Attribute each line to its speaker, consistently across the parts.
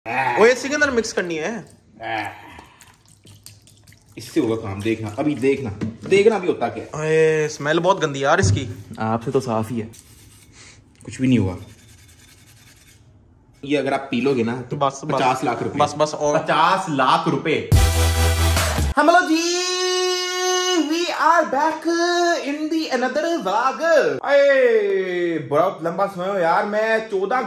Speaker 1: वो इसी के अंदर मिक्स करनी है।
Speaker 2: इससे होगा काम, देखना अभी, देखना अभी होता क्या।
Speaker 1: अरे स्मेल बहुत गंदी यार इसकी।
Speaker 2: आपसे तो साफ ही है, कुछ भी नहीं हुआ। ये अगर आप पी लोगे ना तो
Speaker 1: बस
Speaker 2: 50 लाख रुपए।
Speaker 1: बस और
Speaker 2: 50 लाख रुपए। हेलो जी, we are back in the another vlog. बहुत लंबा समय हो यार, मैं 14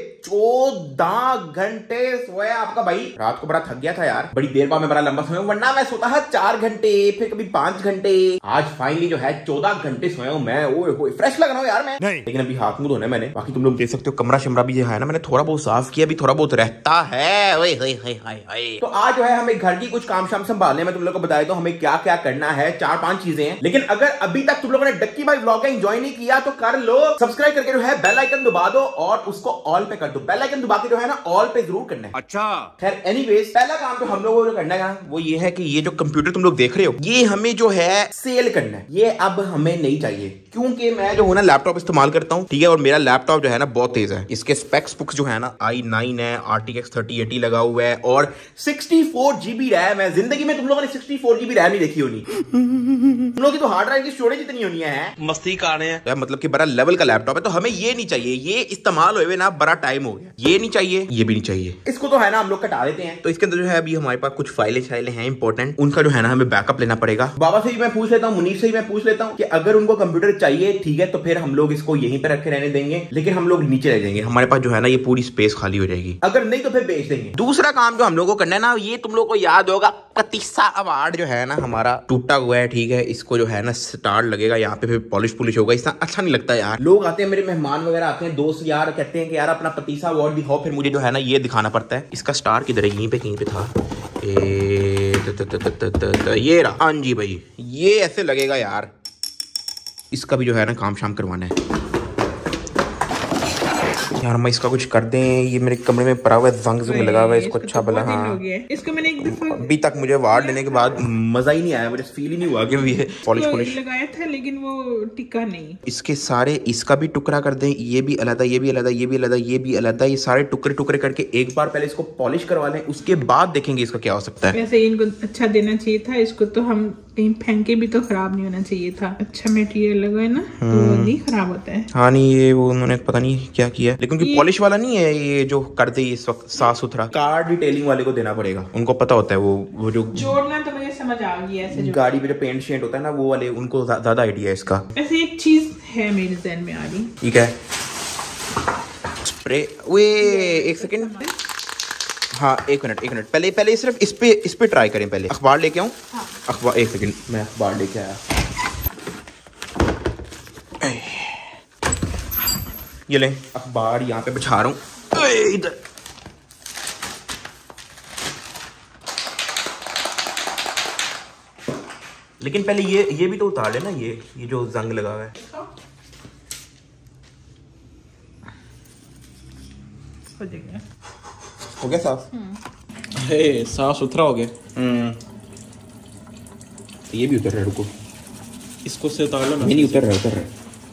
Speaker 2: घंटे सोया आपका भाई। रात को बड़ा थक गया था यार, बड़ी देर बाद में बड़ा लंबा समय, वरना मैं सोता है 4 घंटे, फिर कभी 5 घंटे। आज फाइनली जो है 14 घंटे सोया हूं मैं। ओए फ्रेश लग रहा हूं यार मैं। लेकिन अभी हाथ मुंह धोने मैंने, बाकी तुम लोग देख सकते हो कमरा शिमरा भी जो है ना मैंने थोड़ा बहुत साफ किया, अभी थोड़ा बहुत रहता है। तो आज जो है हमें घर की कुछ काम शाम संभालने में, तुम लोग को बताया तो हमें क्या क्या करना है। 4-5 चीजें हैं, लेकिन अगर अभी तक तुम लोगों ने डक्की भाई व्लॉग का एंजॉय नहीं किया तो कर लो, सब्सक्राइब करके जो है बेल आइकन दबा दो और उसको ऑल पे कर दो। बेल आइकन दबा के जो है ना ऑल पे जरूर करना है। अच्छा खैर एनीवेज, पहला काम तो हम लोगों को करना है वो ये है कि ये जो कंप्यूटर तुम लोग देख रहे हो ये हमें जो है सेल करना है। ये अब हमें नहीं चाहिए, क्योंकि मैं जो हूं ना लैपटॉप इस्तेमाल करता हूं, ठीक है, और मेरा लैपटॉप जो है ना बहुत तेज है। इसके स्पेक्स बुक्स जो है ना i9 है, RTX 3080 लगा हुआ है और 64 GB रैम है। जिंदगी में तुम लोगों ने 64 GB रैम नहीं देखी होनी। तुम लोग की तो हार्ड ड्राइव की स्टोरेज इतनी होनी है, मस्ती कर रहे हैं। मतलब कि बड़ा लेवल का लैपटॉप है, तो हमें ये नहीं चाहिए। ये इस्तेमाल हुए ना बड़ा टाइम हो गया, ये नहीं चाहिए, ये भी नहीं चाहिए। इसको तो है ना हम लोग कटा देते हैं। तो इसके अंदर जो है अभी हमारे पास कुछ फाइलें हैं इंपॉर्टेंट, उनका जो है ना हमें बैकअप लेना पड़ेगा। बाबा से भी मैं पूछ लेता हूँ, मुनीर से भी मैं पूछ लेता हूँ कि अगर उनको कंप्यूटर चाहिए ठीक है तो फिर हम लोग इसको यहीं पे रखे रहने देंगे, लेकिन हम लोग नीचे रह जाएंगे, हमारे पास जो है ना ये पूरी स्पेस खाली हो जाएगी। अगर नहीं तो फिर बेच देंगे। दूसरा काम जो हम लोग को करना है ना, ये तुम लोग को याद होगा पतीसा अवार्ड जो है ना हमारा टूटा हुआ है, ठीक है, इसको जो है ना स्टार लगेगा यहाँ पे, फिर पॉलिश होगा। इतना अच्छा नहीं लगता यार। लोग आते हैं, मेरे मेहमान वगैरह आते हैं, दोस्त यार कहते हैं कि यार अपना पतीसा अवार्ड दिखाओ, फिर मुझे जो है ना ये दिखाना पड़ता है। इसका स्टार किधर है? यहीं पे कहीं पे था। ये रहा। हाँ जी भाई, ये ऐसे लगेगा यार। इसका भी जो है ना काम शाम करवाना है यार। मैं इसका कुछ कर दें, ये मेरे कमरे में पड़ा हुआ है, जंग लगा हुआ है इसको। अच्छा भला हाँ,
Speaker 3: इसको मैंने एक दफा
Speaker 2: अभी तक मुझे अवार्ड लेने के बाद मजा ही नहीं आया, मुझे फील ही नहीं हुआ कि ये पॉलिश
Speaker 3: लगाया था, लेकिन वो टिका नहीं।
Speaker 2: इसके सारे, इसका भी टुकड़ा कर दें, ये भी अलग, ये भी अलग, ये भी अलग, ये भी अलग, ये सारे टुकड़े करके एक बार पहले इसको पॉलिश करवा लें, उसके बाद देखेंगे इसका क्या हो सकता है।
Speaker 3: वैसे इनको अच्छा देना चाहिए था, इसको तो हम कहीं फेंके भी तो खराब नहीं होना चाहिए था। अच्छा मटेरियल लगा है ना तो नहीं खराब होता है।
Speaker 2: हाँ नहीं, ये वो उन्होंने पता नहीं क्या किया, लेकिन पॉलिश वाला नहीं है ये जो कर दे इस वक्त साफ सुथरा। कार डिटेलिंग वाले को देना पड़ेगा, उनको पता होता है वो जो
Speaker 3: जोड़ना। तो मुझे समझ आ गई ऐसे
Speaker 2: गाड़ी पे जो पेंट शेंट होता है ना वो वाले, उनको ज्यादा आइडिया है इसका।
Speaker 3: ऐसे एक चीज है मेरे ज़हन में आ रही,
Speaker 2: ठीक है, स्प्रे। वे एक सेकंड, हाँ एक मिनट पहले सिर्फ इस पे ट्राई करें। पहले अखबार लेके आऊं। हाँ। अखबार, एक सेकंड, मैं अखबार लेके आया। ये लें अखबार, यहाँ पे बिछा रहा हूँ इधर। लेकिन पहले ये भी तो उतार लेना, ये जो जंग लगा हुआ है। हो गया साफ?
Speaker 1: साफ सुथरा हो गया।
Speaker 2: ये भी उतर रहा है, रुको
Speaker 1: इसको से उतार लो ना।
Speaker 2: नहीं उतर रहा है।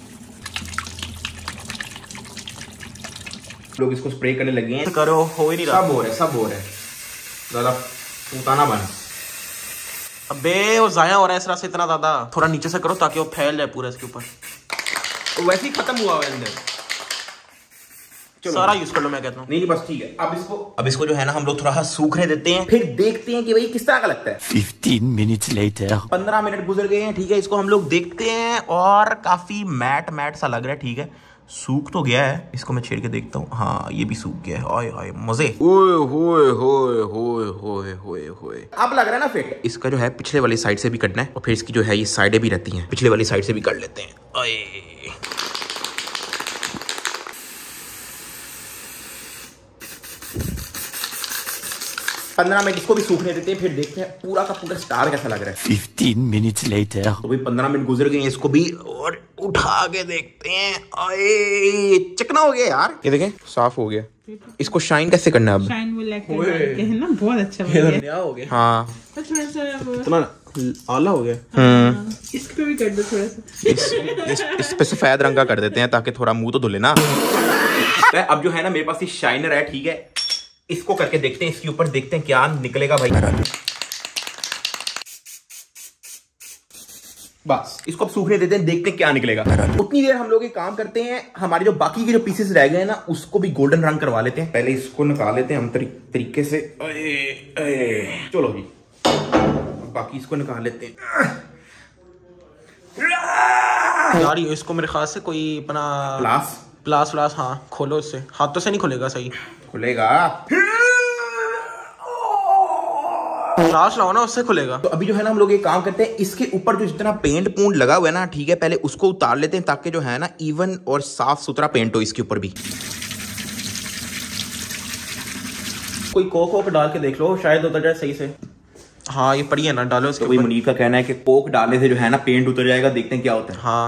Speaker 2: लोग इसको स्प्रे करने लगे हैं।
Speaker 1: करो, हो ही नहीं रहा।
Speaker 2: सब हो रहा है ज्यादा उताना बना।
Speaker 1: अबे वो जाया हो रहा है इस तरह से इतना ज्यादा। थोड़ा नीचे से करो ताकि वो फैल जाए पूरा इसके ऊपर।
Speaker 2: वैसे ही खत्म हुआ है अंदर,
Speaker 1: सारा यूज कर लो मैं कहता हूँ।
Speaker 2: नहीं बस ठीक है। अब इसको जो है ना हम लोग थोड़ा सा सूखने देते हैं, फिर देखते हैं कि भाई किस तरह का लगता है।
Speaker 4: 15 minutes later
Speaker 2: 15 मिनट गुजर गए हैं, ठीक है। इसको हम लोग देखते हैं और काफी मैट सा लग रहा है, ठीक है। सूख तो गया है, इसको मैं छेड़ के देखता हूँ। हाँ ये भी सूख गया है। ओए ओए मजे। ओए अब लग रहा है ना फिट। इसका जो है पिछले वाली साइड से भी करना है और फिर इसकी जो है ये साइडें भी रहती हैं, पिछले वाली साइड से भी कर लेते हैं। ओए 15 मिनट इसको भी सूखने देते हैं, फिर देखते हैं पूरा का पूरा स्टार कैसा लग रहा है।
Speaker 4: 15 minutes later
Speaker 2: तो भाई 15 मिनट गुजर गए हैं, इसको भी और उठा के देखते हैं। अरे चिकना हो गया यार, ये देखें साफ हो गया। इसको शाइन कैसे करना है अब?
Speaker 3: शाइन वो लेके है ना, बहुत अच्छा
Speaker 1: नया हो गया।
Speaker 2: हाँ
Speaker 3: थोड़ा सा
Speaker 1: इतना आला हो गया।
Speaker 3: इस पे भी कर दो थोड़ा सा।
Speaker 2: इस पे सफेद रंग का कर देते हैं ताकि थोड़ा मुंह तो धुले ना। अब जो है ना मेरे पास ये शाइनर है, ठीक है। इसको करके देखते हैं, इसके ऊपर देखते हैं क्या निकलेगा भाई। बस इसको अब सूखने देते हैं, देखते हैं क्या निकलेगा। उतनी देर हम लोग ये काम करते हैं, हमारे जो बाकी के जो पीसेस रह गए हैं ना उसको भी गोल्डन रंग करवा लेते हैं। पहले इसको निकाल लेते हैं हम तरीके से। चलो जी, बाकी इसको निकाल लेते हैं
Speaker 1: यार। इसको मेरे ख्याल से कोई अपना प्लास हाँ खोलो, इससे हाथों से नहीं खुलेगा। सही
Speaker 2: खुलेगा,
Speaker 1: फ्लाश लाओ ना, उससे खुलेगा।
Speaker 2: तो अभी जो है ना हम लोग ये काम करते हैं, इसके ऊपर जो जितना पेंट पूंट लगा हुआ है ना, ठीक है, पहले उसको उतार लेते हैं ताकि जो है ना इवन और साफ सुथरा पेंट हो इसके ऊपर भी।
Speaker 1: कोई कोक डाल के देख लो, शायद उतर जाए सही से। हाँ ये पड़ी है ना, डालो इसके ऊपर।
Speaker 2: मुनीर का कहना है कि कोक डालने से जो है ना पेंट उतर जाएगा, देखते हैं क्या होता है।
Speaker 1: हाँ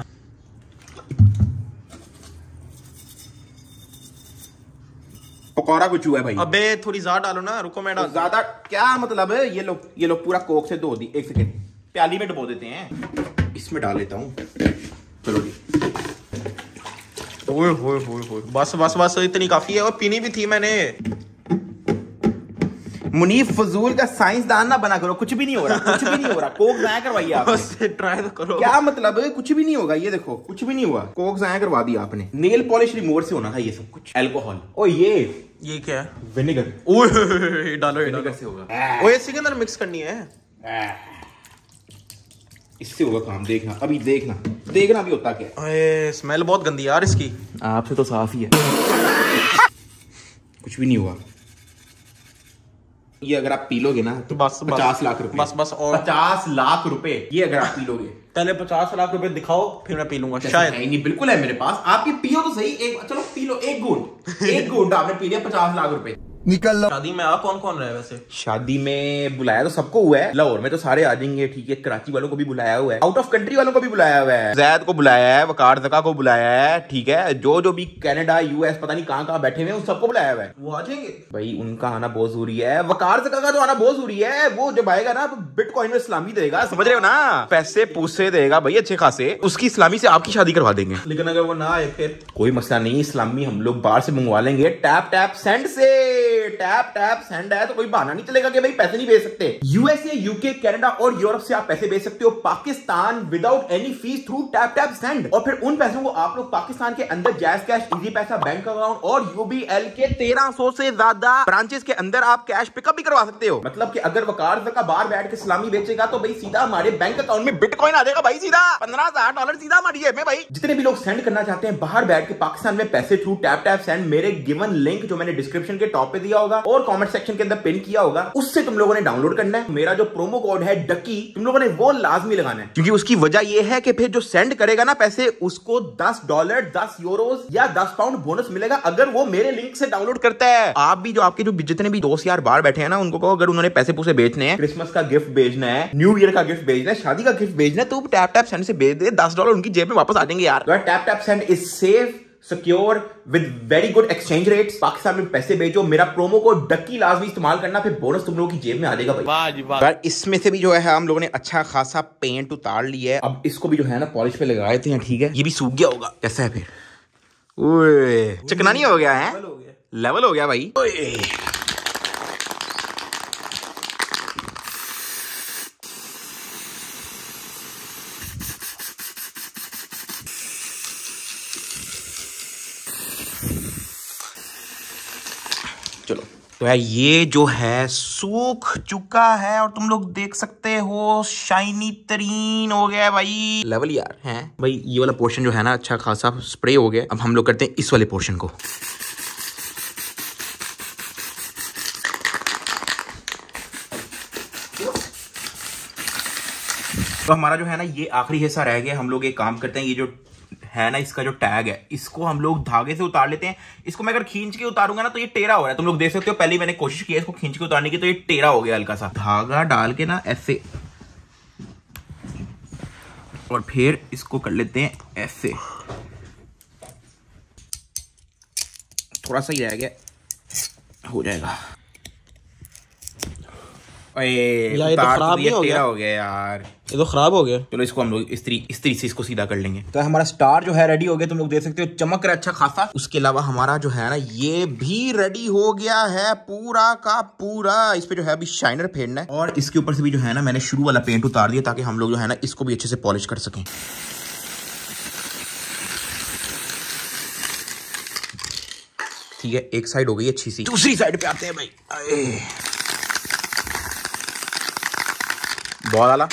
Speaker 2: पकौड़ा कुछ हुआ है भाई।
Speaker 1: अबे थोड़ी ज्यादा डालो ना, रुको मैं डाल।
Speaker 2: ज्यादा क्या मतलब है? ये लो पूरा कोक से धो दी। एक सेकेंड, प्याली में डुबो देते हैं, इसमें डाल लेता हूँ। चलो जी,
Speaker 1: ओए होए होए होए, बस बस बस इतनी काफी है। और पीनी भी थी मैंने।
Speaker 2: मुनीफ फजूल का साइंसदान ना बना करो, कुछ भी नहीं हो रहा, कुछ भी नहीं हो रहा। कोक जाया करवाइए आप,
Speaker 1: ट्राई तो करो।
Speaker 2: क्या मतलब है? कुछ भी नहीं होगा, ये देखो कुछ भी नहीं हुआ। कोक जाया करवा दिया आपने। नेल पॉलिश रिमूवर से होना था ये सब कुछ। अल्कोहल, ओ ये
Speaker 1: क्या है?
Speaker 2: विनेगर।
Speaker 1: ओए डालो,
Speaker 2: विनेगर से होगा।
Speaker 1: ओए इसी के अंदर मिक्स करनी है,
Speaker 2: इससे होगा काम। देखना अभी, देखना अभी होता क्या है।
Speaker 1: स्मेल बहुत गंदी यार इसकी।
Speaker 2: आपसे तो साफ ही है। कुछ भी नहीं हुआ। ये अगर आप पी लोगे ना तो
Speaker 1: बस
Speaker 2: 50 लाख रुपए।
Speaker 1: बस और
Speaker 2: 50 लाख रुपए ये अगर आप पी लोगे।
Speaker 1: पहले 50 लाख रुपए दिखाओ, फिर मैं पी लूंगा शायद।
Speaker 2: नहीं बिल्कुल है मेरे पास, आप ये पियो तो सही। चलो पी लो, एक घूंट आपने पी लिया, 50 लाख रुपए
Speaker 4: निकल लो।
Speaker 1: शादी में आ कौन कौन रहा है वैसे?
Speaker 2: शादी में बुलाया तो सबको हुआ है। लाहौर में तो सारे आ जाएंगे, ठीक है। कराची वालों को भी बुलाया हुआ है, आउट ऑफ कंट्री वालों को भी बुलाया हुआ है। जैद को बुलाया है, वकार ज़का को बुलाया है, ठीक है। जो भी कनाडा यूएस पता नहीं कहाँ बैठे हुए हैं, उन सबको बुलाया हुआ है।
Speaker 1: वो आ जाएंगे
Speaker 2: भाई, उनका आना बहुत जरूरी है। वकार ज़का का तो आना बहुत जरूरी है। वो जब आएगा ना तो बिटकॉइन में इस्लामी देगा, समझ रहे हो ना? पैसे पूछे देगा भाई अच्छे खासे। उसकी इस्लामी से आपकी शादी करवा देंगे।
Speaker 1: लेकिन अगर वो ना आए फिर?
Speaker 2: कोई मसला नहीं, इस्लामी हम लोग बाहर से मंगवा लेंगे। टैप सेंड से। टैप सेंड है तो कोई बहाना नहीं चलेगा कि भाई पैसे नहीं भेज सकते। यूएसए, यूके, कनाडा और यूरोप से आप पैसे भेज सकते हो Pakistan without any fee through tap send. और फिर उन पैसों को आप लोग पाकिस्तान के अंदर jazz cash, Easypaisa, bank account और यूबीएल के 1300 से ज्यादा ब्रांचेस के अंदर आप कैश पिकअप भी करवा सकते हो। मतलब कि अगर वकार ज़का बाहर बैठ के सलामी बेचेगा तो भाई सीधा हमारे बैंक अकाउंट में बिटकॉइन आ जाएगा भाई। सीधा $15,000 सीधा हमारी जेब में भाई। जितने भी लोग सेंड करना चाहते हैं बाहर बैठ के पाकिस्तान में पैसे थ्रू टैप सेंड, मेरे गिवन लिंक जो मैंने डिस्क्रिप्शन के टॉप पे दिया होगा और कमेंट सेक्शन के अंदर पिन किया होगा, उससे तुम लोगों ने डाउनलोड करना है। मेरा जो प्रोमो कोड है डकी, तुम लोगों ने वो लाजमी लगाना है, क्योंकि उसकी वजह यह है कि फिर जो सेंड करेगा ना पैसे, उसको $10, 10 यूरोज या 10 पाउंड बोनस मिलेगा अगर वो मेरे लिंक से डाउनलोड करता है। आप भी जो आपके जो जितने भी दोस्त यार बाहर बैठे हैं ना, उनको कहो अगर उन्होंने पैसे पूसे बेचने हैं, क्रिसमस का गिफ्ट भेजना है, न्यू ईयर का गिफ्ट भेजना है, शादी का गिफ्ट भेजना है, तो टैप सेंड से भेज दे। $10 उनकी जेब में वापस आ जाएंगे यार। Tap send is safe, secure with very good exchange rates. Pakistan में पैसे भेजो, मेरा प्रोमो कोड डक्की लाजमी इस्तेमाल करना, फिर बोनस तुम लोगों की जेब में आ जाएगा भाई। यार इसमें से भी जो है हम लोगों ने अच्छा खासा पेंट उतार लिया है। अब इसको भी जो है ना पॉलिश पे लगा देते हैं, ठीक है। ये भी सूख गया होगा, कैसा है फिर? ओए चिकना नहीं हो गया है, लेवल हो गया भाई। चलो तो है ये जो है सूख चुका है और तुम लोग देख सकते हो शाइनी तरीन हो गया है भाई। लेवल यार है भाई। ये वाला पोर्शन जो है ना अच्छा खासा स्प्रे हो गया। अब हम लोग करते हैं इस वाले पोर्शन को। तो हमारा जो है ना ये आखिरी हिस्सा रह गया। हम लोग एक काम करते हैं, ये जो है ना इसका जो टैग है, इसको हम लोग धागे से उतार लेते हैं। इसको मैं अगर खींच के उतारूंगा ना तो ये टेढ़ा हो रहा है, तुम लोग देख सकते हो। पहले मैंने कोशिश की है इसको खींच के उतारने की, तो ये टेढ़ा हो गया हल्का सा। धागा डाल के ना ऐसे, और फिर इसको कर लेते हैं ऐसे। थोड़ा सा ही रह गया, हो जाएगा।
Speaker 1: यार ये तो खराब नहीं हो गया?
Speaker 2: हो गया यार,
Speaker 1: ये तो खराब हो गया।
Speaker 2: चलो इसको हम लोग इस तरीके से इसको सीधा कर लेंगे। तो हमारा स्टार जो है रेडी हो गया, तुम लोग देख सकते हो चमक रहा है अच्छा खासा। उसके अलावा हमारा जो है ना ये भी रेडी हो गया है पूरा का पूरा। इस पे जो है अभी शाइनर फेरना है और इसके ऊपर से भी जो है ना मैंने शुरू वाला पेंट उतार दिया ताकि हम लोग जो है ना इसको भी अच्छे से पॉलिश कर सकें। ठीक है, एक साइड हो गई अच्छी सी, दूसरी साइड पे आते हैं भाई। बहुत आला।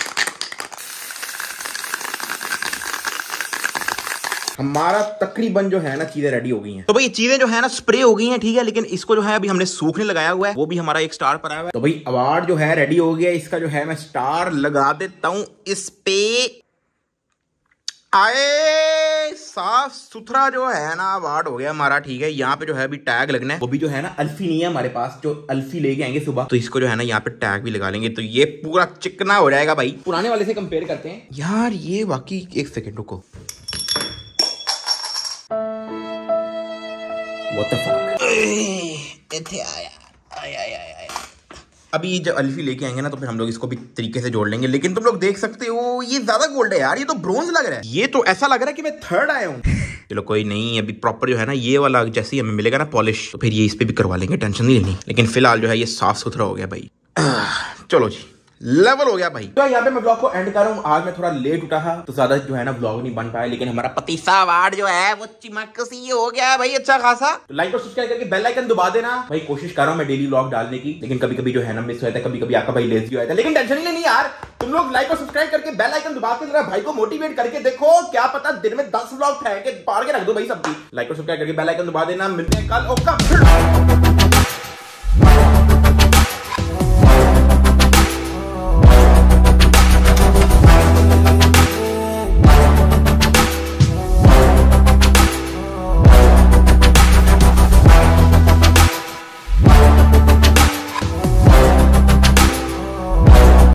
Speaker 2: हमारा तकरीबन जो है ना चीजें रेडी हो गई हैं। तो भाई चीजें जो है ना स्प्रे हो गई हैं, ठीक है, लेकिन इसको जो है अभी हमने सूखने लगाया हुआ है, वो भी हमारा एक स्टार पर आया हुआ है। तो भाई अवार्ड जो है रेडी हो गया, इसका जो है मैं स्टार लगा देता हूं इस पे। आए साफ सुथरा जो है ना अवार्ड हो गया हमारा, ठीक है। यहाँ पे जो है अभी टैग लगना है, वो भी जो है ना अल्फी नहीं है हमारे पास, जो अल्फी लेके आएंगे सुबह, तो इसको जो है ना यहाँ पे टैग भी लगा लेंगे, तो ये पूरा चिकना हो जाएगा भाई। पुराने वाले से कंपेयर करते हैं यार, ये वाकई एक सेकेंड रुको, What the fuck? अभी जब अल्फी लेके आएंगे ना तो फिर हम लोग इसको भी तरीके से जोड़ लेंगे। लेकिन तुम लोग देख सकते हो ये ज्यादा गोल्ड है यार, ये तो ब्रोंज लग रहा है, ये तो ऐसा लग रहा है कि मैं थर्ड आया हूँ। चलो कोई नहीं, अभी प्रॉपर जो है ना ये वाला जैसे ही हमें मिलेगा ना पॉलिश, तो फिर ये इस पे भी करवा लेंगे, टेंशन नहीं लेनी। लेकिन फिलहाल जो है ये साफ सुथरा हो गया भाई। चलो जी, लेवल हो गया भाई। तो यहाँ पे मैं ब्लॉग को एंड कर रहा हूँ। आज मैं थोड़ा लेट उठा था तो ज्यादा जो है ना ब्लॉग नहीं बन पाया, लेकिन हमारा पतीसा अवार्ड जो है वो चिमक सी हो गया भाई अच्छा खासा। तो लाइक और सब्सक्राइब करके बेल आइकन दबा देना भाई। कोशिश कर रहा हूँ मैं डेली ब्लॉग डालने की, लेकिन कभी कभी जो है ना मिस हो जाता है, कभी कभी आपका भाई लेजी हो जाता है, लेकिन टेंशन ही नहीं यार। तुम लोग लाइक और सब्सक्राइब करके बेल आइकन दबा के जरा भाई को मोटिवेट करके देखो, क्या पता दिन में 10 ब्लॉग फेंक के पार के रख दो भाई सबकी। लाइक और सब्सक्राइब करके बेल आइकन दबा देना। मिलते हैं कल। ओके।